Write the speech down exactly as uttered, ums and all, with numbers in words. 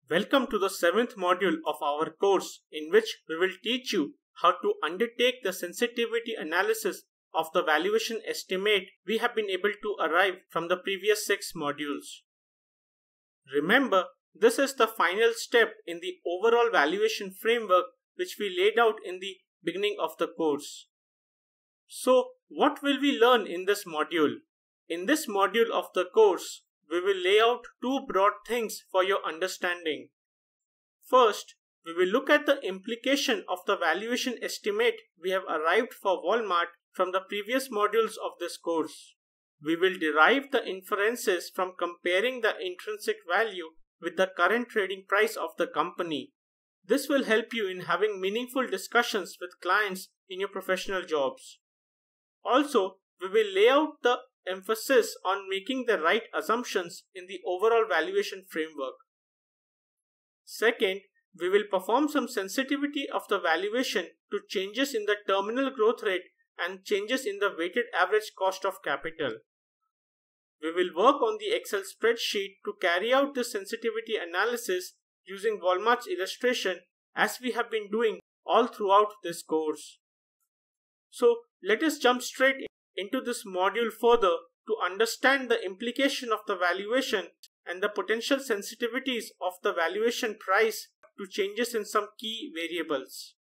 Welcome to the seventh module of our course, in which we will teach you how to undertake the sensitivity analysis of the valuation estimate we have been able to arrive from the previous six modules. Remember, this is the final step in the overall valuation framework which we laid out in the beginning of the course. So, what will we learn in this module? In this module of the course, we will lay out two broad things for your understanding. First, we will look at the implication of the valuation estimate we have arrived for Walmart from the previous modules of this course. We will derive the inferences from comparing the intrinsic value with the current trading price of the company. This will help you in having meaningful discussions with clients in your professional jobs. Also, we will lay out the emphasis on making the right assumptions in the overall valuation framework. Second, we will perform some sensitivity of the valuation to changes in the terminal growth rate and changes in the weighted average cost of capital. We will work on the Excel spreadsheet to carry out this sensitivity analysis using Walmart's illustration as we have been doing all throughout this course. So let us jump straight into this module further to understand the implication of the valuation and the potential sensitivities of the valuation price to changes in some key variables.